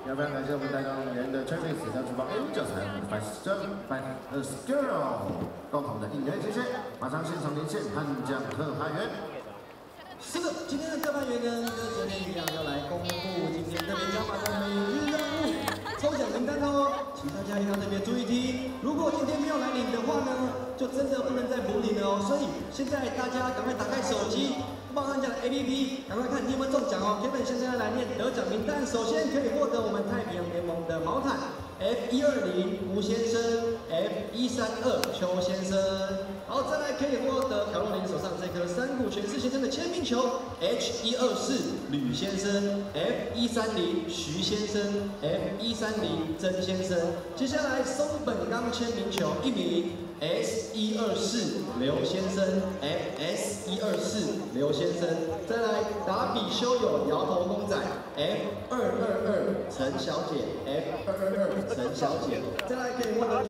要非常感谢我们带动员的 Travis 将主办 Angels 还有我们的 Five Girl 共同的应援谢谢。马上现场连线颁奖特派员。 是的，今天的特派员呢，跟昨天一样要来公布今天特别加码的每日任务抽奖名单哦，请大家一定要特别注意听。如果今天没有来领的话呢，就真的不能再补领了哦。所以现在大家赶快打开手机。 棒棒奖的 APP， 赶快看你有没有中奖哦 ！Kevin 现在要来念得奖名单，首先可以获得我们太平洋联盟的毛毯 F120吴先生 ，F132邱先生，好，再来可以获得乔洛琳手上这颗山谷全是先生的签名球 H124吕先生 ，F130徐先生 ，F130曾先生，接下来松本刚签名球1名。 S124刘先生 ，FS124刘先生，再来达比修友摇头公仔 ，F222陈小姐 ，F222陈小姐，再来可以获得。